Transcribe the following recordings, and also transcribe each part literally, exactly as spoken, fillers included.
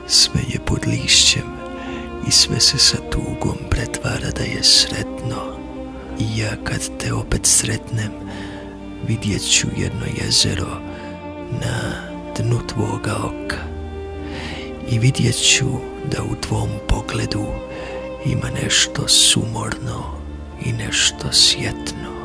Sve je pod lišćem i sve se sa tugom pretvara da je sretno. I ja kad te opet sretnem, vidjet ću jedno jezero na dnu tvoga oka. I vidjet ću da u tvom pogledu ima nešto sumorno i nešto sjetno.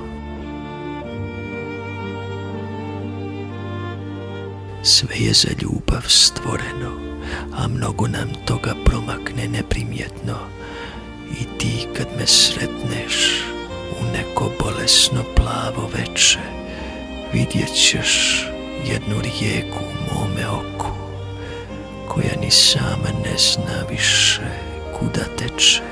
Sve je za ljubav stvoreno, a mnogo nam toga promakne neprimjetno. I ti kad me sretneš u neko bolesno plavo veče, vidjet ćeš jednu rijeku u mome oku, koja ni sama ne zna više kuda teče.